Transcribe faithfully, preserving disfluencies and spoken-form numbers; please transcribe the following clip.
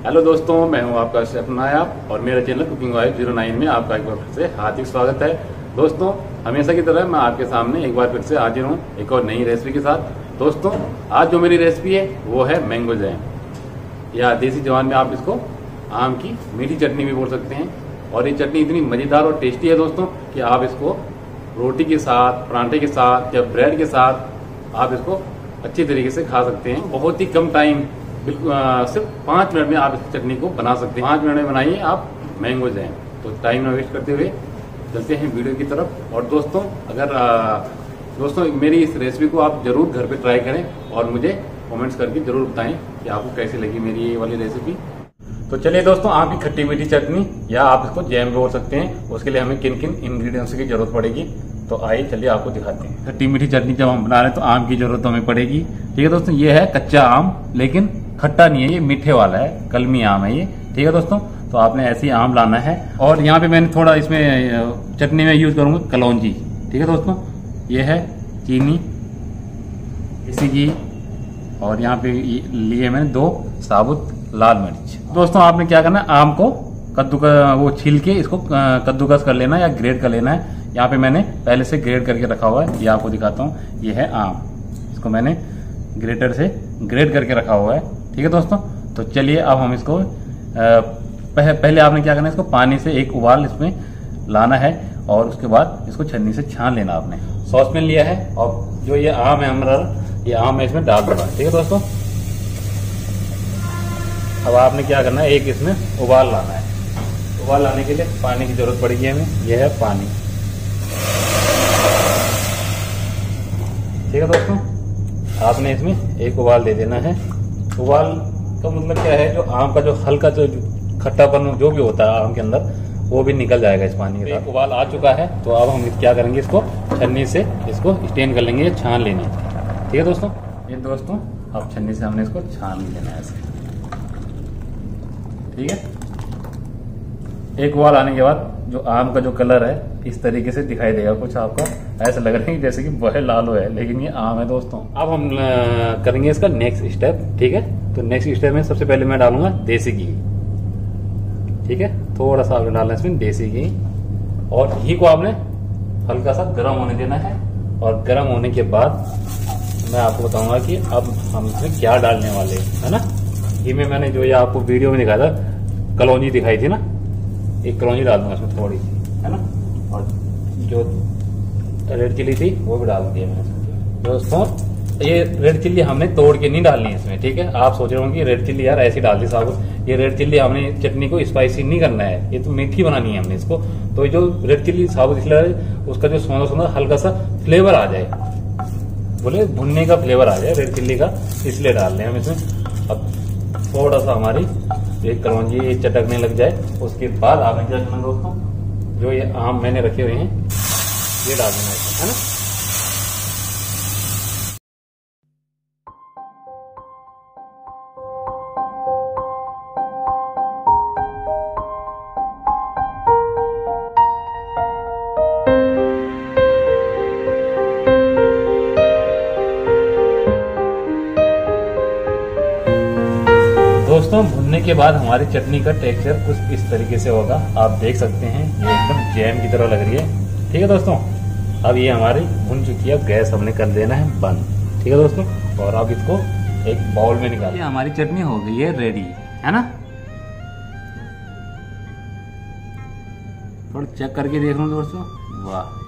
Hello दोस्तों, मैं हूं आपका शेफ नायाब और मेरे channel cooking wife zero nine में आपका एक बार फिर से हार्दिक स्वागत है। दोस्तों, हमेशा की तरह मैं आपके सामने एक बार फिर से हाजिर हूं एक और नई रेसिपी के साथ। दोस्तों, आज जो मेरी रेसिपी है वो है मैंगो जैम, या देसी जवान में आप इसको आम की मीठी चटनी भी बोल सकते हैं। और ये चटनी इतनी मज़ेदार और टेस्टी है दोस्तों कि आप इसको रोटी के साथ, परांठे के साथ या ब्रेड के साथ आप इसको अच्छी तरीके से खा सकते हैं। बहुत ही कम टाइम, बिल्कुल सिर्फ पाँच मिनट में आप इस चटनी को बना सकते हैं। पाँच मिनट में बनाइए आप मैंगो जैम। तो टाइम ना वेस्ट करते हुए चलते हैं वीडियो की तरफ। और दोस्तों, अगर आ, दोस्तों मेरी इस रेसिपी को आप जरूर घर पे ट्राई करें और मुझे कमेंट्स करके जरूर बताएं कि आपको कैसी लगी मेरी ये वाली रेसिपी। तो चलिए दोस्तों, आप की खट्टी मीठी चटनी या आप इसको जैम बोल सकते हैं, उसके लिए हमें किन किन इंग्रेडिएंट्स की जरूरत पड़ेगी तो आइए चलिए आपको दिखाते हैं। खट्टी मीठी चटनी जब हम बना रहे हैं तो आम की जरूरत हमें पड़ेगी। ठीक है दोस्तों, ये है कच्चा आम, लेकिन खट्टा नहीं है, ये मीठे वाला है, कलमी आम है ये। ठीक है दोस्तों, तो आपने ऐसे ही आम लाना है। और यहाँ पे मैंने थोड़ा इसमें चटनी में यूज करूंगा कलौंजी। ठीक है दोस्तों, ये है चीनी, इसी की, और यहाँ पे लिए मैंने दो साबुत लाल मिर्च। दोस्तों, आपने क्या करना है, आम को कद्दू का वो छील के इसको कद्दूकस कर लेना या ग्रेड कर लेना है। यहाँ पे मैंने पहले से ग्रेड करके रखा हुआ है, ये आपको दिखाता हूँ। ये है आम, इसको मैंने ग्रेटर से ग्रेड करके रखा हुआ है। ठीक है दोस्तों, तो चलिए अब हम इसको पह, पहले आपने क्या करना है, इसको पानी से एक उबाल इसमें लाना है और उसके बाद इसको छन्नी से छान लेना। आपने सॉस पैन लिया है और जो ये आम है हमारा, ये आम मैं इसमें डाल दूंगा। ठीक है दोस्तों, अब आपने क्या करना है, एक इसमें उबाल लाना है। उबाल लाने के लिए पानी की जरूरत पड़ेगी हमें, यह है पानी। ठीक है दोस्तों, आपने इसमें एक उबाल दे देना है। उबाल का मतलब क्या है, जो आम का जो हल्का जो खट्टापन जो भी होता है आम के अंदर, वो भी निकल जाएगा इस पानी के साथ। एक उबाल आ चुका है, तो अब हम क्या करेंगे, इसको छन्नी से इसको स्टेन कर लेंगे, छान लेंगे। ठीक है दोस्तों, ये दोस्तों अब छन्नी से हमने इसको छान लेना है ऐसे। ठीक है, एक उबाल आने के बाद जो आम का जो कलर है इस तरीके से दिखाई देगा, कुछ आपको ऐसा लग रहा है जैसे कि वह लाल है, लेकिन ये आम है दोस्तों। अब हम करेंगे इसका नेक्स्ट स्टेप। ठीक है, तो नेक्स्ट स्टेप में सबसे पहले मैं डालूंगा देसी घी। ठीक है, थोड़ा सा आपने डालना है इसमें देसी घी, और घी को आपने हल्का सा गर्म होने देना है। और गर्म होने के बाद मैं आपको बताऊंगा कि अब हम इसमें क्या डालने वाले हैं, है ना। घी में मैंने जो ये आपको वीडियो में दिखाया था, कलौंजी दिखाई थी ना, एक कलौंजी डाल दूंगा इसमें थोड़ी सी, है ना। और जो रेड चिल्ली थी वो भी डाल दी है मैंने। दोस्तों, ये रेड चिल्ली हमने तोड़ के नहीं डालनी है इसमें। ठीक है, आप सोच रहे होंगे रेड चिल्ली यार ऐसी डाल दी साबुत। ये रेड चिल्ली हमने चटनी को स्पाइसी नहीं करना है, ये तो मीठी बनानी है हमने इसको। तो ये जो रेड चिल्ली साबुत इसलिए उसका जो सोना सोना हल्का सा फ्लेवर आ जाए, बोले भुनने का फ्लेवर आ जाए रेड चिल्ली का, इसलिए डाल रहे हैं हम इसमें। अब थोड़ा सा हमारी एक कलौंजी चटकने लग जाए, उसके बाद आपने क्या करना दोस्तों, जो ये आम मैंने रखे हुए हैं ये डाल देना है, है ना। दोस्तों, भुनने के बाद हमारी चटनी का टेक्सचर कुछ इस तरीके से होगा, आप देख सकते हैं, ये एकदम जैम की तरह लग रही है। ठीक है दोस्तों, अब ये हमारी भुन चुकी है, अब गैस हमने कर देना है बंद। ठीक है दोस्तों, और अब इसको एक बाउल में निकाल, हमारी चटनी हो गई है रेडी, है ना। थोड़ा चेक करके देख लो दोस्तों, वाह